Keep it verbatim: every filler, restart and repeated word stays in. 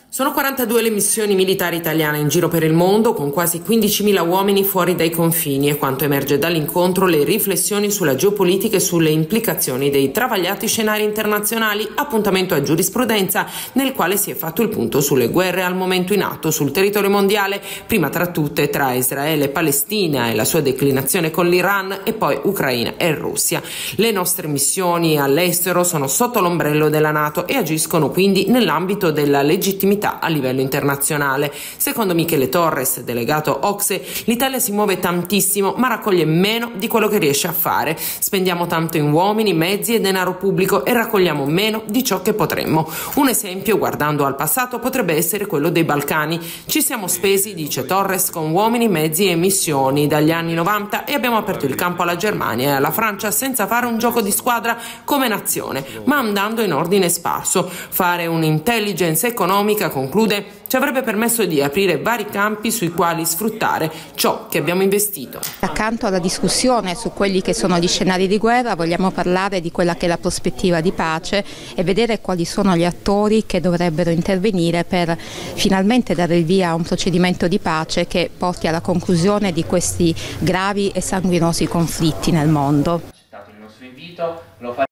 Sono quarantadue le missioni militari italiane in giro per il mondo, con quasi quindicimila uomini fuori dai confini, e quanto emerge dall'incontro le riflessioni sulla geopolitica e sulle implicazioni dei travagliati scenari internazionali. Appuntamento a Giurisprudenza, nel quale si è fatto il punto sulle guerre al momento in atto sul territorio mondiale, prima tra tutte tra Israele e Palestina e la sua declinazione con l'Iran, e poi Ucraina e Russia. Le nostre missioni all'estero sono sotto l'ombrello della NATO e agiscono quindi nell'ambito della legittimità a livello internazionale. Secondo Michele Torres, delegato O C S E, l'Italia si muove tantissimo ma raccoglie meno di quello che riesce a fare. Spendiamo tanto in uomini, mezzi e denaro pubblico e raccogliamo meno di ciò che potremmo. Un esempio, guardando al passato, potrebbe essere quello dei Balcani. Ci siamo spesi, dice Torres, con uomini, mezzi e missioni dagli anni novanta e abbiamo aperto il campo alla Germania e alla Francia senza fare un gioco di squadra come nazione, ma andando in ordine sparso. Fare un'intelligence economica, conclude, ci avrebbe permesso di aprire vari campi sui quali sfruttare ciò che abbiamo investito. Accanto alla discussione su quelli che sono gli scenari di guerra, vogliamo parlare di quella che è la prospettiva di pace e vedere quali sono gli attori che dovrebbero intervenire per finalmente dare il via a un procedimento di pace che porti alla conclusione di questi gravi e sanguinosi conflitti nel mondo. Accettato il nostro invito, lo